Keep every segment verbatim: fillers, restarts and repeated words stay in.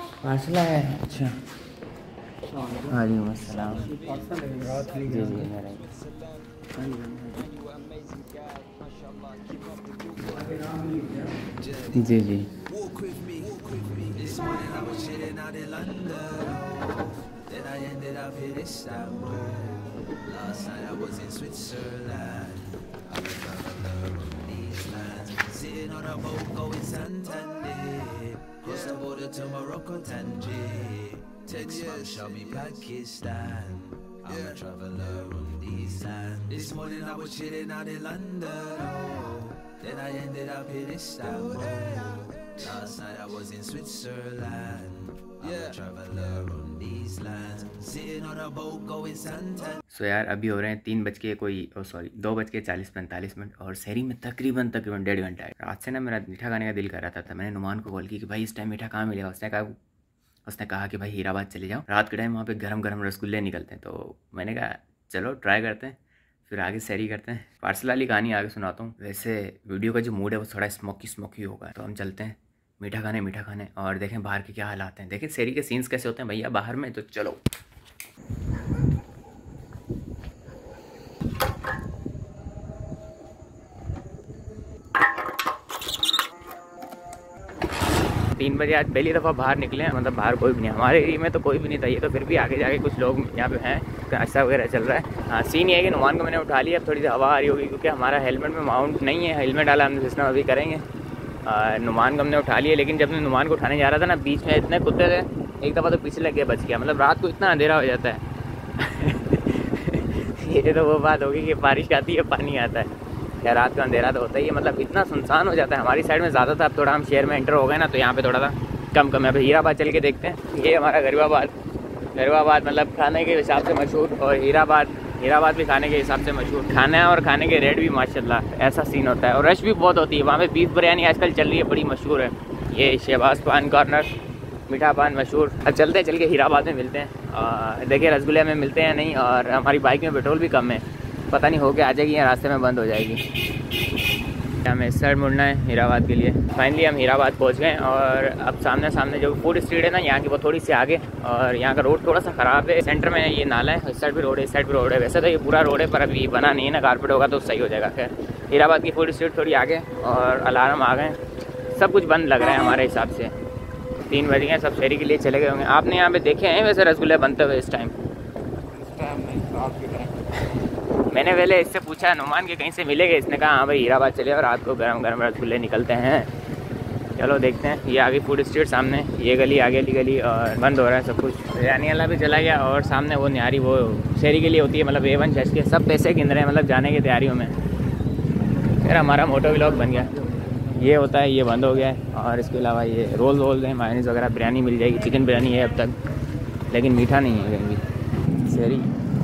Parcel है। अच्छा, वालेकुम अस्सलाम। जी जी मेरा जी जी Cross the border to Morocco, Tangier. Text mum, show me Pakistan. I'm a traveller on these lands. This morning I was chilling out in London, oh. Then I ended up in Istanbul. Last night I was in Switzerland. I'm a traveller on these lands. Sitting on a boat going Santander. सो यार अभी हो रहे हैं तीन बज के कोई ओ sorry दो बज के चालीस पैंतालीस मिनट और शहरी में तकरीबन तकरीबन डेढ़ घंटा है। रात से ना मेरा मीठा खाने का दिल कर रहा था, था। मैंने नुमान को कॉल की कि भाई इस टाइम मीठा कहाँ मिलेगा। उसने कहा उसने कहा कि भाई हीराबाद चले जाओ, रात के टाइम वहाँ पे गरम गरम रसगुल्ले निकलते हैं। तो मैंने कहा चलो ट्राई करते हैं, फिर आगे शहरी करते हैं। पार्सल वाली कहानी आगे सुनाता हूँ। वैसे वीडियो का जो मूड है वो थोड़ा स्मोकी स्मोकी होगा, तो हम चलते हैं मीठा खाने मीठा खाने और देखें बाहर के क्या हालात हैं, देखें शहरी के सीन्स कैसे होते हैं भैया बाहर में। तो चलो तीन बजे आज पहली दफ़ा बाहर निकले हैं, मतलब बाहर कोई भी नहीं, हमारे एरिया में तो कोई भी नहीं था ये, तो फिर भी आगे जाके कुछ लोग यहाँ पे हैं, नाश्ता वगैरह चल रहा है। हाँ सीन ये है कि नुमान को मैंने उठा लिया, अब थोड़ी सी हवा आ रही होगी क्योंकि हमारा हेलमेट में माउंट नहीं है। हेलमेट डाला हमने सिस्टम अभी करेंगे। नुमान को हमने उठा लिया, लेकिन जब मैं नुमान को उठाने जा रहा था ना बीच में इतने कुत्ते थे, एक दफ़ा तो पीछे लग गया, बच गया। मतलब रात को इतना अंधेरा हो जाता है ये तो वो बात होगी कि बारिश आती है पानी आता है, या रात का अंधेरा तो होता ही है। मतलब इतना सुनसान हो जाता है। हमारी साइड में ज़्यादा था, अब थोड़ा हम शहर में एंटर हो गए ना, तो यहाँ पे थोड़ा सा कम कम है। अब हीराबाद चल के देखते हैं। ये हमारा गरीबाबाद, गरीबाबाद मतलब खाने के हिसाब से मशहूर, और हीराबाद हीराबाद भी खाने के हिसाब से मशहूर। खाना और खाने के रेट भी माशाल्लाह ऐसा सीन होता है, और रश भी बहुत होती है वहाँ पे। बीफ बिरयानी आजकल चल रही है, बड़ी मशहूर है। ये शहबाज पान कॉर्नर, मीठा पान मशहूर। अब चलते हैं, चल के हीराबाद में मिलते हैं। देखिए रसगुल्ले में मिलते हैं नहीं, और हमारी बाइक में पेट्रोल भी कम है, पता नहीं हो के आ जाएगी या रास्ते में बंद हो जाएगी। हमें इस साइड मुड़ना है हीराबाद के लिए। फाइनली हम हीराबाद पहुंच गए, और अब सामने सामने जो फूड स्ट्रीट है ना यहाँ की, वो थोड़ी सी आगे, और यहाँ का रोड थोड़ा सा ख़राब है। सेंटर में ये नाला है, इस साइड भी रोड है, इस साइड भी रोड है। वैसे तो ये पूरा रोड है, पर अभी बना नहीं है ना, कारपेट होगा तो सही हो जाएगा। खैर हीराबाद की फूड स्ट्रीट थोड़ी आगे, और अलार्म आ गए, सब कुछ बंद लग रहा है हमारे हिसाब से। तीन बज गए, सब शहरी के लिए चले गए होंगे। आपने यहाँ पे देखे हैं वैसे रसगुल्ले बनते हुए इस टाइम? मैंने पहले इससे पूछा नुमान के कहीं से मिलेगा, इसने कहा हाँ भाई हीराबाद चले और रात को गरम गरम रसगुल्ले निकलते हैं। चलो देखते हैं। ये आगे फूड स्ट्रीट सामने, ये गली आगे वाली गली, और बंद हो रहा है सब कुछ। बिरयानी वाला भी चला गया, और सामने वो न्यारी, वो शहरी के लिए होती है, मतलब ए वन चर्च के सब पैसे गिन रहे हैं, मतलब जाने की तैयारियों में। फिर हमारा मोटो व्लॉग बन गया। ये होता है, ये बंद हो गया है। और इसके अलावा ये रोल रोल हैं, मायोनीज वगैरह। बिरयानी मिल जाएगी, चिकन बिरयानी है अब तक, लेकिन मीठा नहीं है कहीं भी। शहरी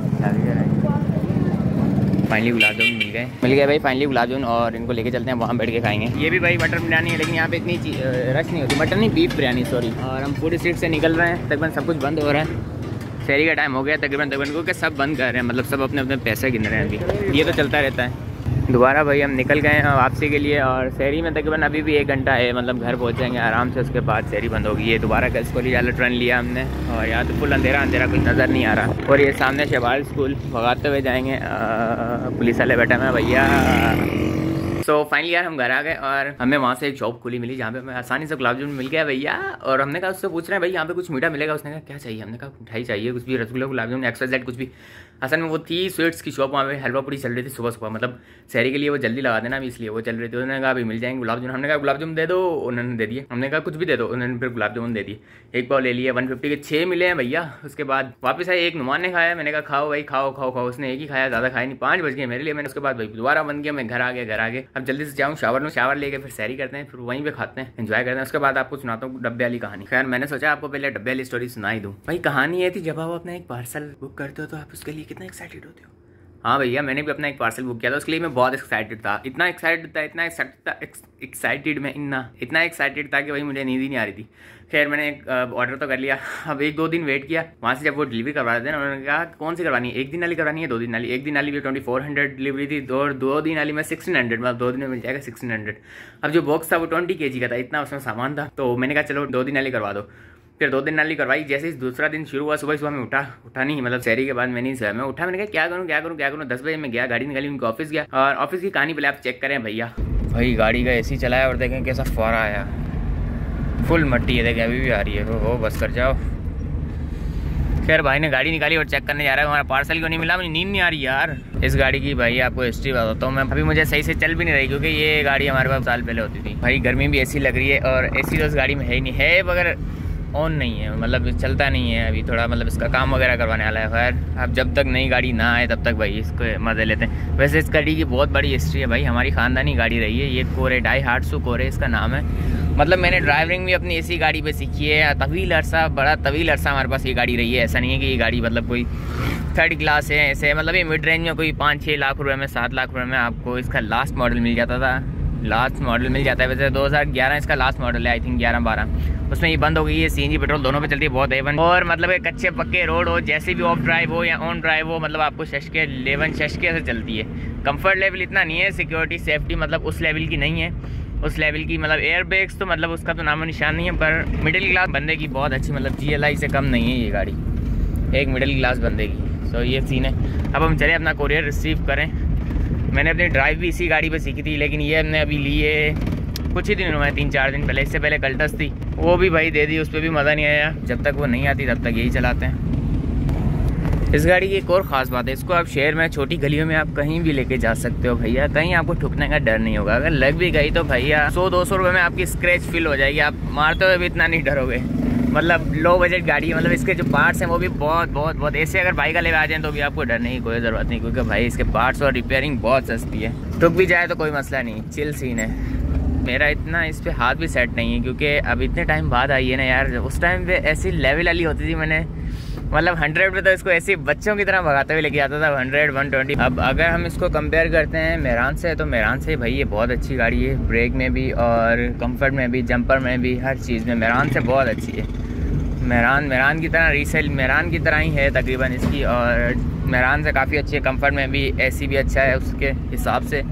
फाइनली गुलाब जामुन मिल गए मिल गए भाई फाइनली गुलाब जामुन, और इनको लेके चलते हैं, वहाँ बैठ के खाएंगे। ये भी भाई मटर बिरयानी है, लेकिन यहाँ पे इतनी रश नहीं होती। मटर नहीं, बीफ बिरयानी सॉरी। और हम फूड स्ट्रीट से निकल रहे हैं, तकरीबन सब कुछ बंद हो रहा है। शहरी का टाइम हो गया तकरीबन तकरीबन क्योंकि सब बंद कर रहे हैं, मतलब सब अपने अपने पैसे गिन रहे हैं अभी। ये तो चलता रहता है। दोबारा भाई हम निकल गए हैं वापसी के लिए, और शहरी में तकरीबन अभी भी एक घंटा है, मतलब घर पहुँच जाएंगे आराम से। उसके बाद शहरी बंद होगी। ये दोबारा गर्ल्स कॉलेज वाला ट्रेन लिया हमने, और यहाँ तो फुल अंधेरा अंधेरा, कुछ नज़र नहीं आ रहा। और ये सामने शहबाज स्कूल, भगाते हुए जाएंगे। पुलिस वाले बैठे हैं भैया। तो फाइनली यार हम घर आ गए, और हमें वहाँ से एक शॉप खुली मिली जहाँ पे हमें आसानी से गुलाब जामुन मिल गया भैया। और हमने कहा उससे पूछ रहे हैं भाई यहाँ पे कुछ मीठा मिलेगा? उसने कहा क्या चाहिए? हमने कहा मिठाई चाहिए, कुछ भी, rasgulla gulab jamun X Y Z कुछ भी। असल में वो थी स्वीट्स की शॉप, वहाँ पे हलवा पूरी चल रही थी सुबह सुबह, मतलब शहरी के लिए वो जल्दी लगा देना, इसलिए वो चल रही थी। उन्होंने कहा अभी मिल जाएंगे गुलाब जामुन। हमने कहा गुलाब जामुन दे दो, उन्होंने दे दिए। हमने कहा कुछ भी दे दो, उन्होंने फिर गुलाब जामुन दे दिए। एक पाव ले लिया, वन फिफ्टी के छः मिले हैं भैया। उसके बाद वापस आए, एक नुमान ने खाया, मैंने कहा खाओ भाई खाओ खाओ खाओ। उसने एक ही खाया, ज़्यादा खाया नहीं। पाँच बज गए मेरे लिए। मैंने उसके बाद भाई दोबारा बन गया, मैं घर आ गया घर आ गया अब जल्दी से जाऊँ शावर में, शावर लेके फिर सैरी करते हैं, फिर वहीं पे खाते हैं, एंजॉय करते हैं। उसके बाद आपको सुनाता हूँ डब्बे वाली कहानी। खैर मैंने सोचा आपको पहले डब्बे वाली स्टोरी सुना ही दूँ। भाई कहानी ये थी, जब आप अपना एक पार्सल बुक करते हो तो आप उसके लिए कितना एक्साइटेड होते हो। हाँ भैया मैंने भी अपना एक पार्सल बुक किया था, उसके लिए मैं बहुत एक्साइटेड था। इतना एक्साइटेड था इतना एक्साइटेड था एक्साइटेड में इतना इतना एक्साइटेड था कि भाई मुझे नींद ही नहीं आ रही थी। खैर मैंने एक ऑर्डर तो कर लिया। अब एक दो दिन वेट किया, वहाँ से जब वो डिलीवरी करवा देते हैं ना, उन्होंने कहा कौन सी करवानी है, एक दिन वाली करवानी है दो दिन वाली। एक दिन वाली भी ट्वेंटी फोर हंड्रेड डिलीवरी थी, दो दो दिन वाली में सिक्सटीन हंड्रेड मतलब दो दिन में मिल जाएगा सिक्सटीन हंड्रेड। अब जो बॉक्स था वो ट्वेंटी के जी का था, इतना उसमें सामान था, तो मैंने कहा चलो दो दिन वाली करवा दो। फिर दो दिन नाली करवाई। जैसे ही दूसरा दिन शुरू हुआ, सुबह सुबह में उठा उठा नहीं मतलब शहरी के बाद मैं नहीं सोया, मैं उठा, मैंने कहा क्या करूँ क्या करूँ क्या करूँ। दस बजे मैं गया, गाड़ी निकाली, उनके ऑफिस गया और ऑफिस की कहानी पहले आप चेक करें भैया। भाई गाड़ी का एसी चलाया और देखें कैसा फुहारा आया, फुल मट्टी है, देखें अभी भी आ रही है। हो बस कर जाओ। खैर भाई ने गाड़ी निकाली और चेक करने जा रहा है हमारा पार्सल क्यों नहीं मिला। मुझे नींद नहीं आ रही यार। इस गाड़ी की भाई आपको हिस्ट्री बताता हूँ मैं। अभी मुझे सही से चल भी नहीं रही क्योंकि ये गाड़ी हमारे पास साल पहले होती थी। भाई गर्मी भी एसी लग रही है और एसी तो इस गाड़ी में है ही नहीं है, मगर ऑन नहीं है, मतलब चलता नहीं है अभी। थोड़ा मतलब इसका काम वगैरह करवाने वाला है। खैर अब जब तक नई गाड़ी ना आए तब तक भाई इसको मज़े लेते हैं। वैसे इस गाड़ी की बहुत बड़ी हिस्ट्री है भाई, हमारी ख़ानदानी गाड़ी रही है ये। कोरे डाई हार्टसू कोरे इसका नाम है। मतलब मैंने ड्राइविंग भी अपनी इसी गाड़ी पे सीखी है। तवील अरसा, बड़ा तवील अरसा हमारे पास ये गाड़ी रही है। ऐसा नहीं है कि ये गाड़ी मतलब कोई थर्ड क्लास है ऐसे, मतलब ये मिड रेंज में कोई पाँच छः लाख रुपए में, सात लाख रुपए में आपको इसका लास्ट मॉडल मिल जाता था। लास्ट मॉडल मिल जाता है वैसे दो हज़ार ग्यारह इसका लास्ट मॉडल है आई थिंक, ग्यारह बारह। उसमें ये बंद हो गई है। सीएनजी पेट्रोल दोनों पे चलती है, बहुत एवन। और मतलब एक कच्चे पक्के रोड हो, जैसे भी ऑफ ड्राइव हो या ऑन ड्राइव हो, मतलब आपको शशके लेवन शशके से चलती है। कंफर्ट लेवल इतना नहीं है, सिक्योरिटी सेफ्टी मतलब उस लेवल की नहीं है, उस लेवल की मतलब एयर बैग्स तो मतलब उसका तो नामो निशान नहीं है। पर मिडिल क्लास बंदे की बहुत अच्छी, मतलब जीएलआई से कम नहीं है ये गाड़ी, एक मिडिल क्लास बंदे की। सो ये सीन है। अब हम चले अपना कोरियर रिसीव करें। मैंने अपनी ड्राइव भी इसी गाड़ी पे सीखी थी, लेकिन ये हमने अभी लिए कुछ ही दिन हुए, तीन चार दिन पहले। इससे पहले कल्टस थी, वो भी भाई दे दी, उस पर भी मज़ा नहीं आया। जब तक वो नहीं आती तब तक यही चलाते हैं। इस गाड़ी की एक और ख़ास बात है, इसको आप शहर में छोटी गलियों में आप कहीं भी लेके जा सकते हो भैया, कहीं आपको ठुकने का डर नहीं होगा। अगर लग भी गई तो भैया सौ दो सौ रुपये में आपकी स्क्रैच फिल हो जाएगी, आप मारते हुए भी इतना नहीं डरोगे। मतलब लो बजट गाड़ी है, मतलब इसके जो पार्ट्स हैं वो भी बहुत बहुत बहुत ऐसे अगर बाइक ले आ जाएँ तो भी आपको डर नहीं, कोई ज़रूरत नहीं, क्योंकि भाई इसके पार्ट्स और रिपेयरिंग बहुत सस्ती है। ठुक भी जाए तो कोई मसला नहीं, चिल सीन है। मेरा इतना इस पे हाथ भी सेट नहीं है क्योंकि अब इतने टाइम बाद आई है ना यार। उस टाइम पे ऐसी लेवल वाली होती थी, मैंने मतलब हंड्रेड पे तो इसको ऐसे बच्चों की तरह भगाते हुए लेके आता था, हंड्रेड वन ट्वेंटी। अब अगर हम इसको कंपेयर करते हैं मेहरान से, तो मेहरान से भाई ये बहुत अच्छी गाड़ी है, ब्रेक में भी और कंफर्ट में भी, जंपर में भी, हर चीज़ में मेहरान से बहुत अच्छी है। मेहरान मेहरान की तरह रीसेल मेहरान की तरह ही है तकरीबन इसकी, और मेहरान से काफ़ी अच्छी है। कंफर्ट में भी एसी भी अच्छा है उसके हिसाब से,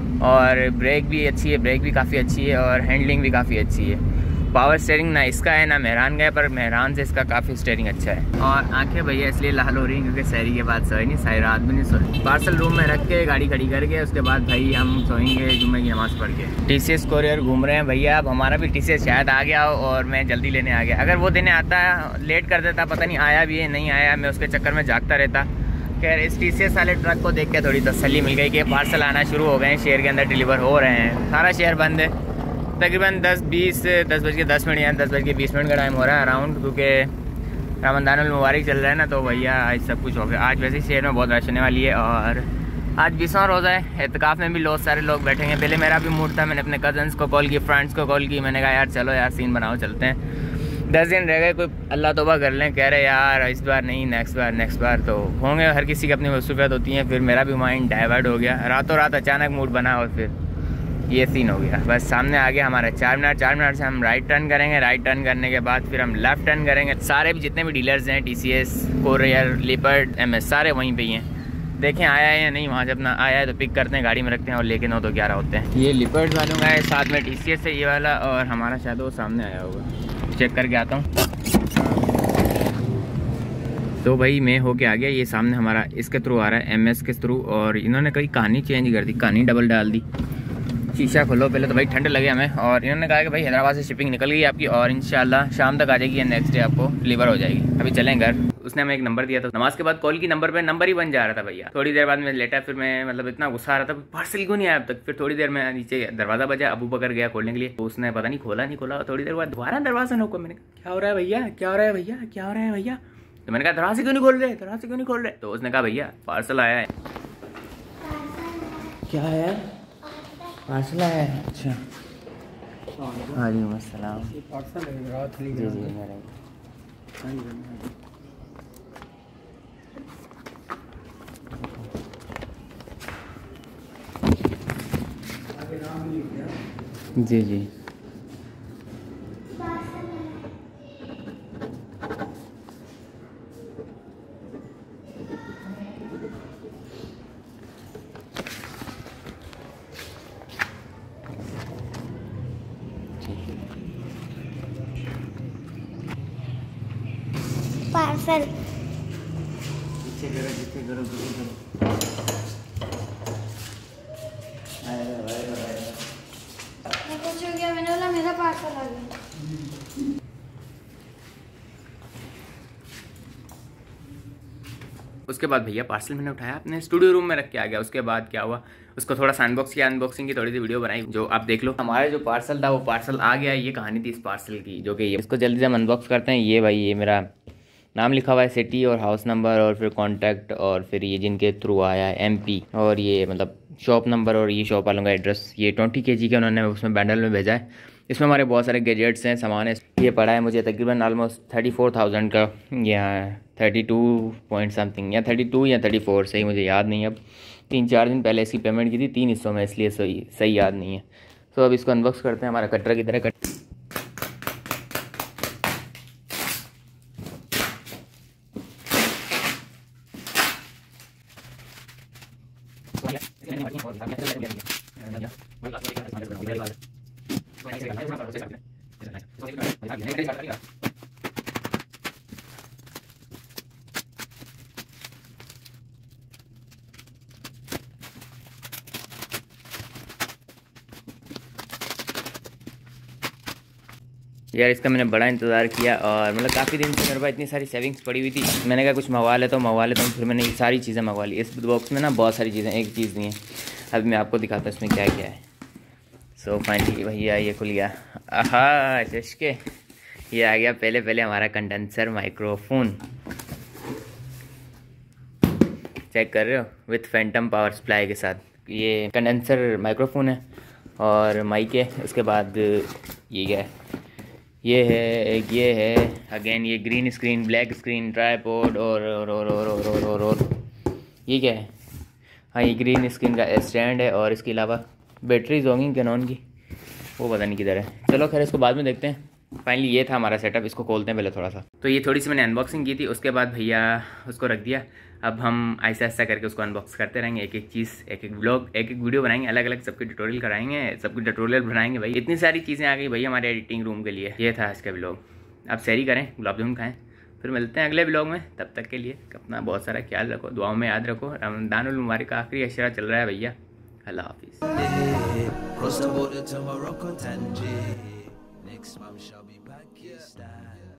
और ब्रेक भी अच्छी है, ब्रेक भी काफ़ी अच्छी है, और हैंडलिंग भी काफ़ी अच्छी है। पावर स्टीयरिंग ना इसका है ना मेहरान का है, पर मेहरान से इसका काफ़ी स्टीयरिंग अच्छा है। और आंखें भैया इसलिए लाल हो रही हैं क्योंकि शहरी के बाद सोए नहीं, सारी रात भी नहीं सोए। पार्सल रूम में रख के गाड़ी खड़ी करके उसके बाद भाई हम सोएंगे जुम्मे की नमाज़ पढ़ के। टीसीएस कोरियर घूम रहे हैं भैया। अब हमारा भी टीसीएस शायद आ गया हो और मैं जल्दी लेने आ गया। अगर वो देने आता लेट कर देता, पता नहीं आया भी है नहीं आया, मैं उसके चक्कर में जागता रहता। खैर इस टीसीएस वाले ट्रक को देख के थोड़ी तसल्ली मिल गई कि पार्सल आना शुरू हो गए हैं, शहर के अंदर डिलीवर हो रहे हैं। सारा शहर बंद है, तकरीबन दस बीस दस बज के दस मिनट या दस बज के बीस मिनट का टाइम हो रहा है अराउंड, क्योंकि रमज़ानुल मुबारक चल रहा है ना, तो भैया आज सब कुछ हो गया। आज वैसे ही शहर में बहुत रश होने वाली है और आज बीसवां रोज़ा है। एतकाफ़ में भी बहुत सारे लोग बैठेंगे। पहले मेरा भी मूड था, मैंने अपने कज़न्स को कॉल की, फ्रेंड्स को कॉल की, मैंने कहा यार चलो यार सीन बनाओ चलते हैं। दस दिन रह गए, कोई अल्लाह तौबा कर लें। कह रहे यार इस बार नहीं, नेक्स्ट बार नेक्स्ट बार तो होंगे। हर किसी की अपनी मसरूफियत होती हैं। फिर मेरा भी माइंड डाइवर्ट हो गया, रातों रात अचानक मूड बना और फिर ये सीन हो गया। बस सामने आ गया हमारा चार मिनट चार मिनट से हम राइट टर्न करेंगे। राइट टर्न करने के बाद फिर हम लेफ़्ट टर्न करेंगे। सारे भी जितने भी डीलर्स हैं, टीसीएस, कोरियर, लिपर्ड, एमएस, सारे वहीं पे ही हैं। देखें आया है या नहीं, वहाँ से अपना आया है तो पिक करते हैं, गाड़ी में रखते हैं और लेके नौ तो ग्यारह होते हैं। ये लिपर्ड वालों का है, साथ में टीसीएस है ये वाला, और हमारा शायद वो सामने आया होगा, चेक करके आता हूँ। तो भाई मैं होके आ गया, ये सामने हमारा इसके थ्रू आ रहा है, एमएस के थ्रू। और इन्होंने कहीं कहानी चेंज कर दी, कहानी डबल डाल दी। शीशा खोलो पहले तो भाई, ठंड लगे हमें। और इन्होंने कहा कि भाई हैदराबाद से शिपिंग निकल गई आपकी और इंशाल्लाह शाम तक आ जाएगी या नेक्स्ट डे आपको डिलीवर हो जाएगी। अभी चलें घर। उसने हमें एक नंबर दिया था, नमाज के बाद कॉल की, नंबर पे नंबर ही बन जा रहा था भैया। थोड़ी देर बाद में लेटा, फिर मैं मतलब इतना गुस्सा आ रहा था, पार्सल क्यों नहीं आया अब तक। फिर थोड़ी देर में नीचे दरवाजा बजा, अबू बकर गया खोलने के लिए, तो उसने पता नहीं खोला नहीं खोला। थोड़ी देर बाद दोबारा दरवाजा नोको, मैंने कहा क्या हो रहा है भैया, क्या हो रहा है भैया, क्या हो रहा है भैया। तो मैंने कहा दरवाजे क्यों नहीं खोल रहे, दरवाजे क्यों नहीं खोल रहे। तो उसने कहा भैया पार्सल आया है। क्या है, पार्सल आया है। अच्छा वालेकुम अस्सलाम। जी जी मेरा जी जी पार्सल। पीछे करो, पीछे करो, पीछे करो। मैं कुछ हो गया, मैंने बोला मेरा पार्सल आ गया। उसके बाद भैया पार्सल मैंने उठाया अपने स्टूडियो रूम में रख के आ गया। उसके बाद क्या हुआ, उसको थोड़ा सा अनबॉक्स किया, अनबॉक्सिंग की थोड़ी सी वीडियो बनाई जो आप देख लो। हमारा जो पार्सल था वो पार्सल आ गया। ये कहानी थी इस पार्सल की, जो कि ये इसको जल्दी से हम अनबॉक्स करते हैं। ये भाई, ये मेरा नाम लिखा हुआ है, सिटी और हाउस नंबर और फिर कॉन्टैक्ट और फिर ये जिनके थ्रू आया है एमपी, और ये मतलब शॉप नंबर और ये शॉप वालों का एड्रेस। ये ट्वेंटी के जी के उन्होंने उसमें बैंडल में भेजा है। इसमें हमारे बहुत सारे गैजेट्स हैं, सामान है। ये पड़ा है मुझे तकरीबन ऑलमोस्ट थर्टी फोर थाउजेंड का, या थर्टी टू पॉइंट समथिंग, या थर्टी टू या थर्टी फोर, सही मुझे याद नहीं है। अब तीन चार दिन पहले इसकी पेमेंट की थी तीन हिस्सों में, इसलिए सही सही याद नहीं है। तो अब इसको अनबॉक्स करते हैं। हमारा कटर की तरह कट यार, इसका मैंने बड़ा इंतज़ार किया और मतलब काफ़ी दिन से मेरे पास इतनी सारी सेविंग्स पड़ी हुई थी। मैंने कहा कुछ मंगवा लेता हूँ मंगवा लेता हूँ फिर मैंने ये सारी चीज़ें मंगवा ली। इस बॉक्स में ना बहुत सारी चीज़ें, एक चीज़ नहीं है। अभी मैं आपको दिखाता हूँ इसमें क्या क्या है। सो फाइनली भैया ये खुल गया। आहा चश्के, ये आ गया पहले पहले हमारा कंडेंसर माइक्रोफोन। चेक कर रहे हो, विथ फैंटम पावर सप्लाई के साथ। ये कंडेंसर माइक्रोफोन है और माइक है। उसके बाद ये क्या है, ये है एक, ये है अगेन ये green screen, black screen, tripod और और और और और और और और ये क्या है, हाँ ये ग्रीन स्क्रीन का स्टैंड है। और इसके अलावा बैटरीज होंगी कैनॉन की, वो पता नहीं किधर है। चलो खैर इसको बाद में देखते हैं। फाइनली ये था हमारा सेटअप। इसको खोलते हैं पहले थोड़ा सा। तो ये थोड़ी सी मैंने अनबॉक्सिंग की थी, उसके बाद भैया उसको रख दिया। अब हम ऐसा ऐसा करके उसको अनबॉक्स करते रहेंगे, एक एक चीज़, एक एक व्लॉग, एक एक वीडियो बनाएंगे, अलग अलग सबके ट्यूटोरियल कराएंगे, सबके ट्यूटोरियल बनाएंगे। भाई इतनी सारी चीज़ें आ गई भाई हमारे एडिटिंग रूम के लिए। ये था आज का व्लॉग। आप सैरी करें, गुलाब जामुन खाएँ, फिर मिलते हैं अगले व्लॉग में। तब तक के लिए अपना बहुत सारा ख्याल रखो, दुआओं में याद रखो। रमज़ानुल मुबारक का आखिरी अशरा चल रहा है भैया। अल्लाह हाफिज़।